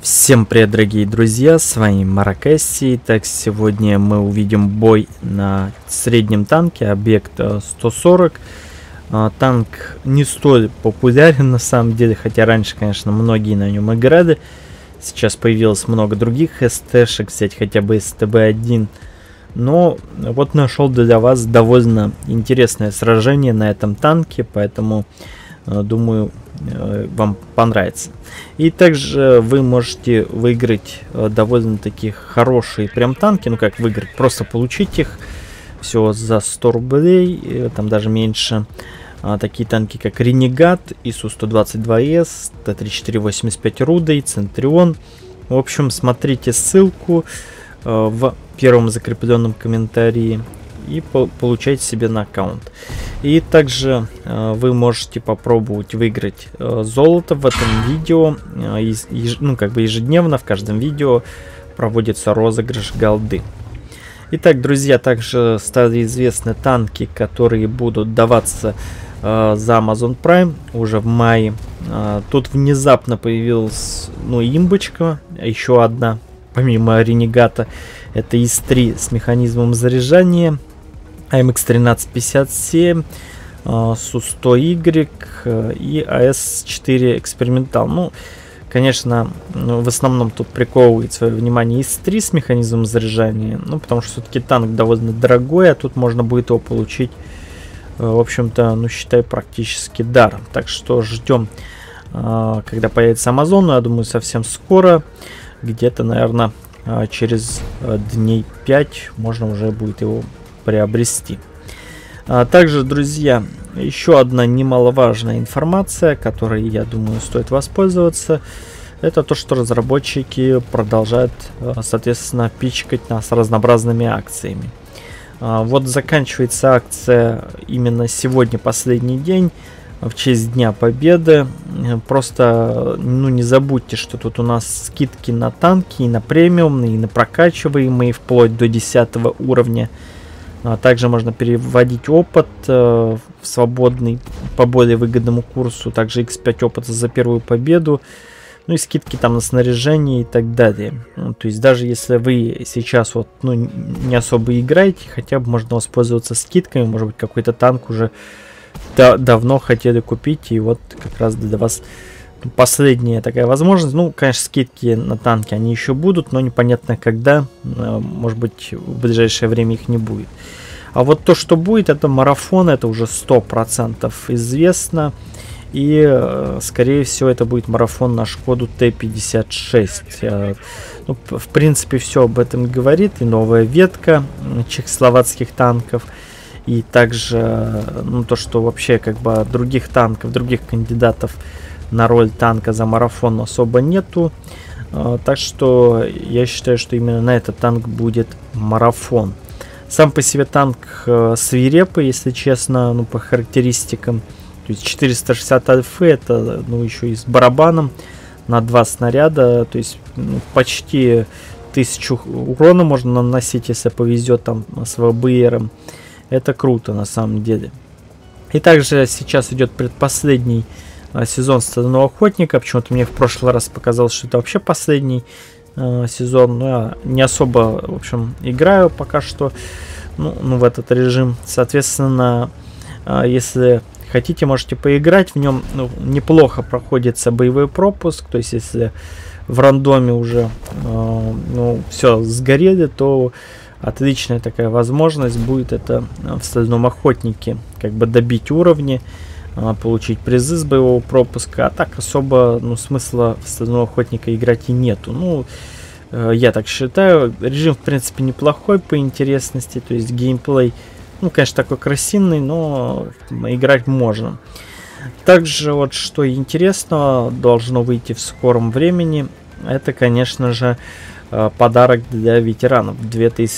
Всем привет, дорогие друзья, с вами Маракесси. Так, сегодня мы увидим бой на среднем танке, объект 140. Танк не столь популярен на самом деле, хотя раньше, конечно, многие на нем играли. Сейчас появилось много других СТ-шек, взять хотя бы СТБ-1. Но вот нашел для вас довольно интересное сражение на этом танке, поэтому думаю, вам понравится. И также вы можете выиграть довольно-таки хорошие прям танки. Ну как выиграть, просто получить их всего за 100 рублей, там даже меньше. Такие танки как Ренегат, ИСУ-122С, Т-3485 Рудой, Центрион. В общем, смотрите ссылку в первом закрепленном комментарии и получайте себе на аккаунт. И также вы можете попробовать выиграть золото в этом видео. Ну, как бы ежедневно в каждом видео проводится розыгрыш голды. Итак, друзья, также стали известны танки, которые будут даваться за Amazon Prime уже в мае. Тут внезапно появилась, ну, имбочка, еще одна, помимо Ренегата. Это ИС-3 с механизмом заряжания, AMX-1357, Су-100Y и АС-4 экспериментал. Ну, конечно, в основном тут приковывает свое внимание ИС-3 с механизмом заряжания, ну, потому что все-таки танк довольно дорогой, а тут можно будет его получить, в общем-то, ну, считай, практически даром. Так что ждем, когда появится Amazon, я думаю, совсем скоро, где-то, наверное, через дней 5 можно уже будет его приобрести. Также, друзья, еще одна немаловажная информация, которой, я думаю, стоит воспользоваться. Это то, что разработчики продолжают, соответственно, пичкать нас разнообразными акциями. Вот заканчивается акция именно сегодня, последний день, в честь Дня Победы. Просто, ну, не забудьте, что тут у нас скидки на танки, и на премиумные, и на прокачиваемые, вплоть до 10 уровня. Также можно переводить опыт в свободный по более выгодному курсу. Также X5 опыта за первую победу. Ну и скидки там на снаряжение и так далее. Ну, то есть даже если вы сейчас вот, ну, не особо играете, хотя бы можно воспользоваться скидками. Может быть, какой-то танк уже давно хотели купить, и вот как раз для вас последняя такая возможность. Ну, конечно, скидки на танки они еще будут, но непонятно когда. Может быть, в ближайшее время их не будет. А вот то, что будет, это марафон, это уже 100% известно. И, скорее всего, это будет марафон на Шкоду Т-56. Ну, в принципе, все об этом говорит. И новая ветка чехословацких танков. И также, ну, то, что вообще, как бы, других танков, других кандидатов на роль танка за марафон особо нету. Так что я считаю, что именно на этот танк будет марафон. Сам по себе танк свирепый, если честно, ну, по характеристикам. То есть 460 альфы, это, ну, еще и с барабаном на 2 снаряда. То есть, ну, почти 1000 урона можно наносить, если повезет там с ВБРом. Это круто на самом деле. И также сейчас идет предпоследний сезон Стального Охотника. Почему-то мне в прошлый раз показалось, что это вообще последний сезон. Но я не особо, в общем, играю пока что, ну, в этот режим. Соответственно, если хотите, можете поиграть в нем. Ну, неплохо проходится боевой пропуск. То есть, если в рандоме уже ну, все сгорели, то отличная такая возможность будет это в Стальном Охотнике, как бы добить уровни, получить призы с боевого пропуска. А так особо, ну, смысла в Стального Охотника играть и нету. Ну, я так считаю. Режим, в принципе, неплохой по интересности. То есть геймплей, ну, конечно, такой красивый, но играть можно. Также вот что интересного должно выйти в скором времени. Это, конечно же, подарок для ветеранов в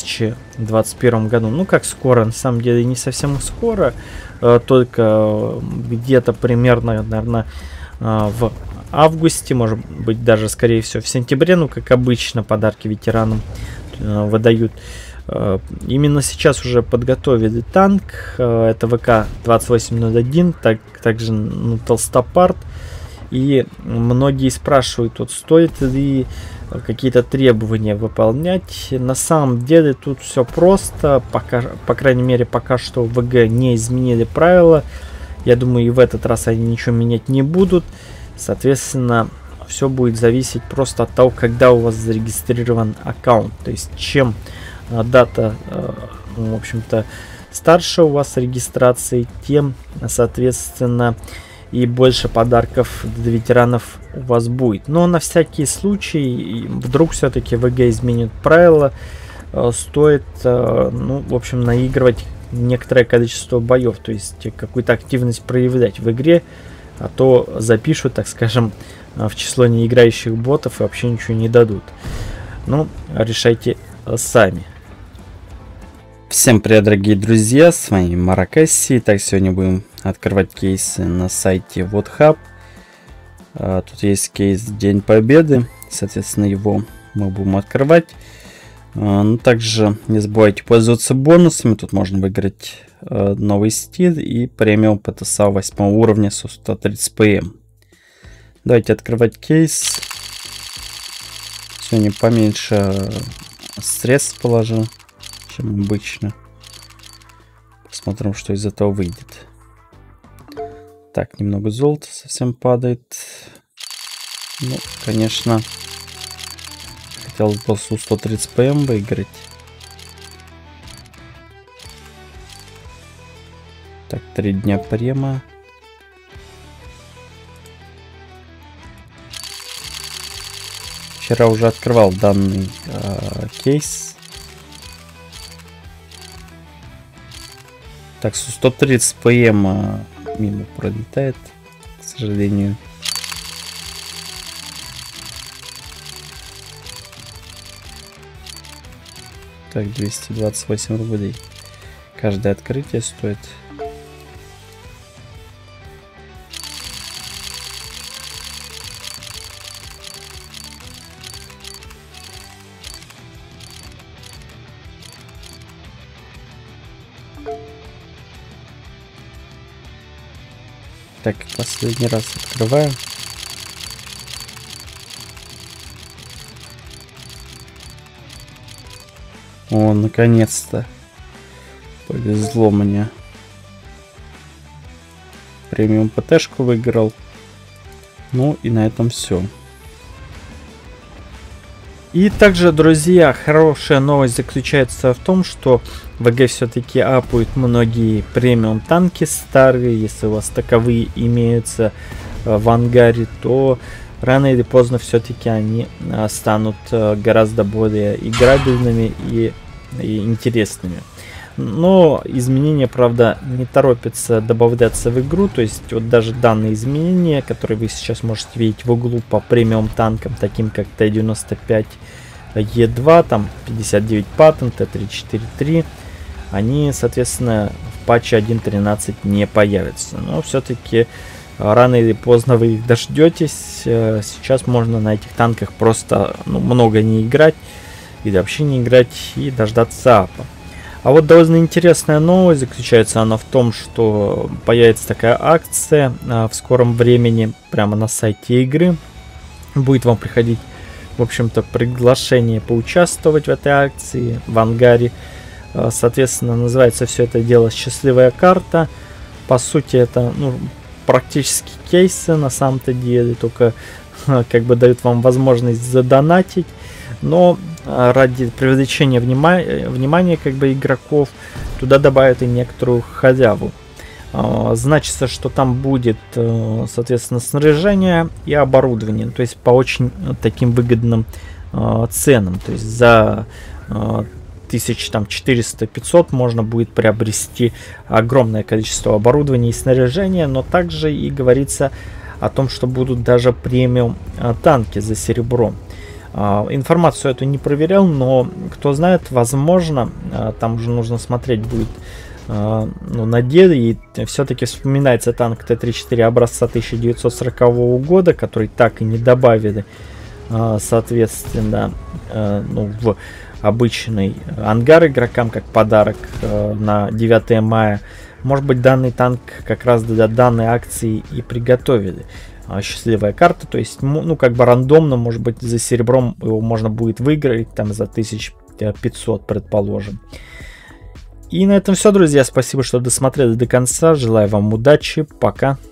2021 году. Ну, как скоро, на самом деле не совсем скоро, только где-то примерно, наверное, в августе, может быть, даже, скорее всего, в сентябре. Ну, как обычно, подарки ветеранам выдают. Именно сейчас уже подготовили танк. Это ВК-2801, также, ну, Толстопарт. И многие спрашивают, вот стоит ли какие-то требования выполнять. На самом деле тут все просто, пока, по крайней мере пока что в ВГ не изменили правила. Я думаю, и в этот раз они ничего менять не будут. Соответственно, все будет зависеть просто от того, когда у вас зарегистрирован аккаунт. То есть, чем дата, в общем-то, старше у вас регистрации, тем, соответственно, и больше подарков для ветеранов у вас будет. Но на всякий случай, вдруг все-таки ВГ изменит правила, стоит, ну, в общем, наигрывать некоторое количество боев, то есть какую-то активность проявлять в игре, а то запишут, так скажем, в число неиграющих ботов и вообще ничего не дадут. Ну, решайте сами. Всем привет, дорогие друзья, с вами Маракасси. Так, сегодня будем открывать кейсы на сайте WhatHub. Тут есть кейс День Победы, соответственно, его мы будем открывать. Ну, также не забывайте пользоваться бонусами. Тут можно выиграть новый стиль и премиум ПТСА 8 уровня со 130 ПМ. Давайте открывать кейс. Сегодня поменьше средств положил, чем обычно. Посмотрим, что из этого выйдет. Так, немного золота совсем падает. Ну, конечно, хотелось бы 130 ПМ выиграть. Так, 3 дня према. Вчера уже открывал данный кейс. Так, 130 ПМ мимо пролетает, к сожалению. Так, 228 рублей. Каждое открытие стоит. Так, последний раз открываю. О, наконец-то. Повезло мне. Премиум ПТшку выиграл. Ну и на этом все. И также, друзья, хорошая новость заключается в том, что ВГ все-таки апают многие премиум танки старые. Если у вас таковые имеются в ангаре, то рано или поздно все-таки они станут гораздо более играбельными и интересными. Но изменения, правда, не торопятся добавляться в игру. То есть вот даже данные изменения, которые вы сейчас можете видеть в углу по премиум танкам, таким как Т-95 Е2, там 59 патент, Т-343, они, соответственно, в патче 1.13 не появятся. Но все-таки рано или поздно вы их дождетесь. Сейчас можно на этих танках просто много не играть или вообще не играть и дождаться апа. А вот довольно интересная новость заключается она в том, что появится такая акция в скором времени прямо на сайте игры. Будет вам приходить, в общем-то, приглашение поучаствовать в этой акции в ангаре. Соответственно, называется все это дело «Счастливая карта». По сути, это практически кейсы на самом-то деле, только как бы дают вам возможность задонатить. Но ради привлечения внимания как бы игроков туда добавят и некоторую халяву. Значится, что там будет, соответственно, снаряжение и оборудование, то есть по очень таким выгодным ценам. То есть за 1400-500 можно будет приобрести огромное количество оборудования и снаряжения, но также и говорится о том, что будут даже премиум танки за серебро. Информацию эту не проверял, но кто знает, возможно, там уже нужно смотреть будет на деле. И все-таки вспоминается танк Т-34 образца 1940 года, который так и не добавили, соответственно, в обычный ангар игрокам как подарок на 9 мая. Может быть, данный танк как раз для данной акции и приготовили. счастливая карта, то есть, ну, как бы рандомно, может быть, за серебром его можно будет выиграть, там, за 1500, предположим. И на этом все, друзья, спасибо, что досмотрели до конца, желаю вам удачи, пока.